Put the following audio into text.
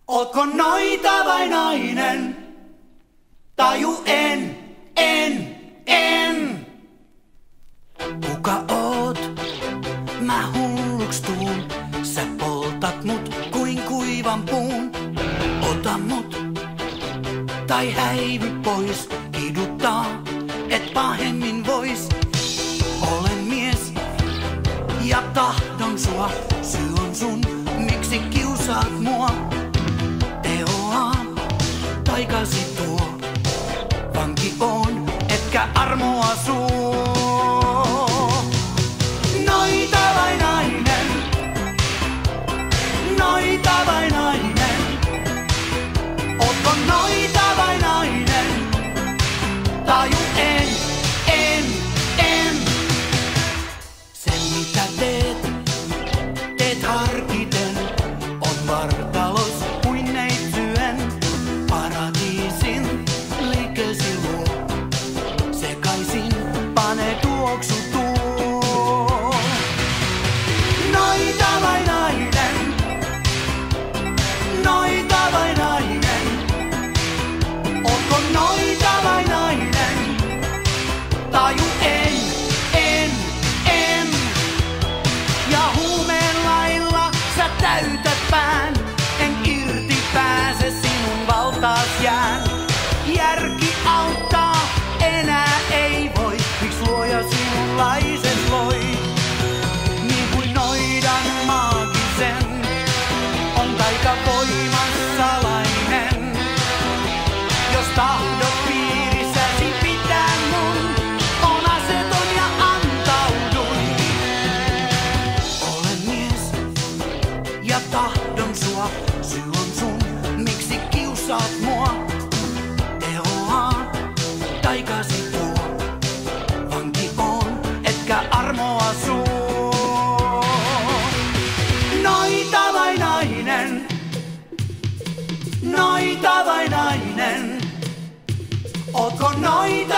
Ootko noita vai nainen? Taju en. Kuka oot? Mä hulluks tuun. Sä poltat mut kuin kuivan puun. Ota mut tai häivy pois. Kiduttaa, et pahemmin vois. Olen mies ja tahdon sua. Syy on sun, miksi kiusaat mua. Tehoa taikasi tuo. Vanki on, etkä armoa suo. Noita vai nainen? Noita vai nainen? Ootko noita vai nainen? Taju en. Sen mitä teet harkiten. On vartalos kuin neitsyön. Paratiisin liikesi luo. Sekaisin pane tuoksutuu. Noita vai nainen? Noita vai nainen? Ootko noita vai nainen? Taju en. Ja huumeen lailla sä täytät pään. En irti pääse sinun valtaas jään. Järki auttaa, enää ei voi. Miks luoja sinunlaisen loi? Niin kuin noidan maagisen on taikavoiman salainen. Jos tahdot piirissäsi pitää mun, on aseton ja antaudun. Olen mies ja tahdon sua. Syy on sun, miksi kiusaat mua. Tehoa taikasi tuo. Vanki on, etkä armoa suo. Noita vai nainen? Noita vai nainen? Ootko noita